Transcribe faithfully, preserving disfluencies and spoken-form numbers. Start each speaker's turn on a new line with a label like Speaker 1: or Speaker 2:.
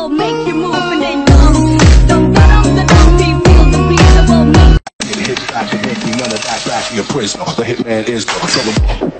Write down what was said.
Speaker 1: make you move and then come. Don't get off the dumb beat, feel the beat of a me.
Speaker 2: Hit back and make me none of that back. You're a prisoner. The hitman is the trouble.